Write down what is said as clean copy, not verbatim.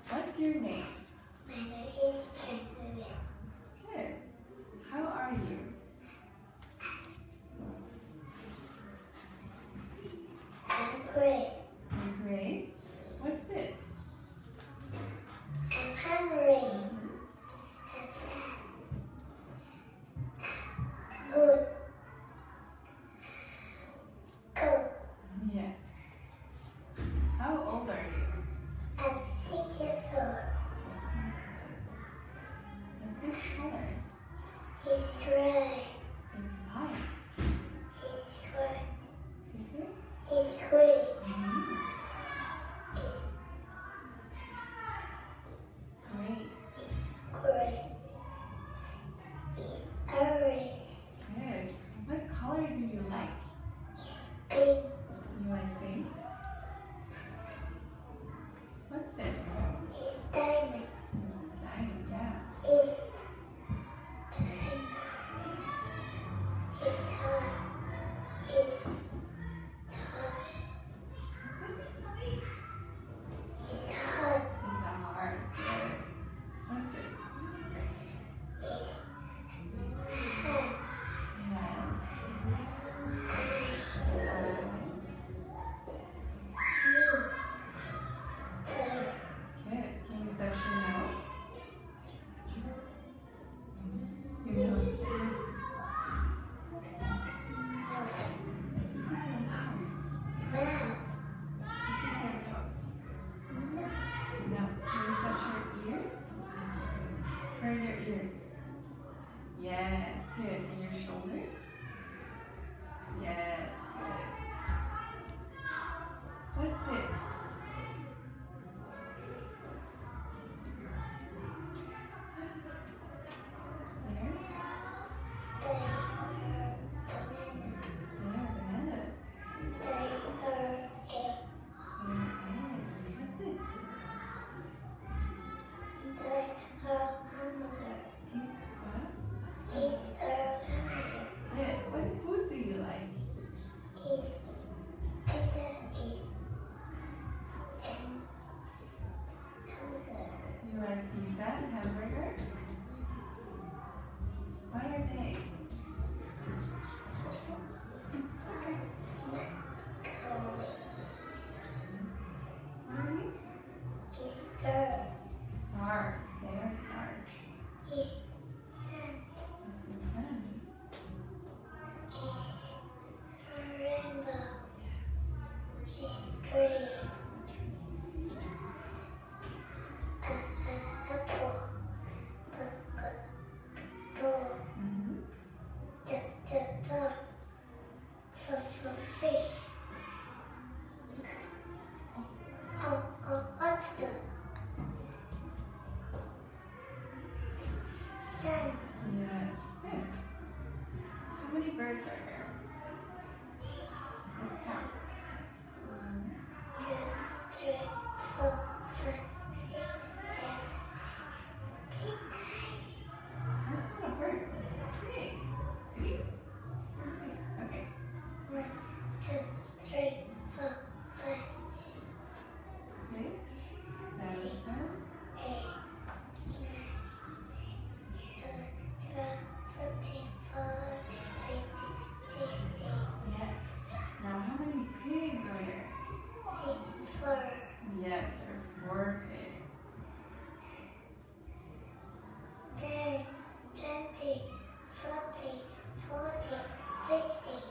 What's your name? My name is Kevin. Good. How are you? I'm great. You're great. What's this? I'm hungry. I'm sad. Good. Good. Yeah. How old are you? I'm 6 years old. What's this color? It's red. It's white. It's red. This is? It's green. Mm-hmm. It's Great. gray. It's orange. Good. What color do you like? It's pink. You like pink? What's this? It's diamond. It's a diamond, yeah. It's triangle. It's hot. It's hot. What's this? It's hot. It's a heart. Good. What's this? It's hot. And eyes. Good. Can you touch your nose? Your nose. This is your mouth. Wow. This is your nose. Nose. Can you touch your ears? Where are your ears? Yes. Good. And your shoulders? Yes. Good. What's this? There? They are bananas. They are eggs. What's this? It's what? Good. What food do you like? You like pizza and hamburger? What are they? Okay. What are these? Stars. They are stars. It's the sun. It's a tree. Mm-hmm. Fish. What's the sun? Yes. Good. How many birds are there? Let's count. 1, 2, 3, 4, 5, 6, 7, 8. That's not a bird. That's a pig. See? Four pigs. Okay. 1, 2, 3, 4, 5, 6, 7, 8, 9, 10, 11, 12, 13, 14, 15, 16. yes. Now how many pigs are there? It's 4. Yes, there are 4 pigs. 10, 20, 40, 40, 50.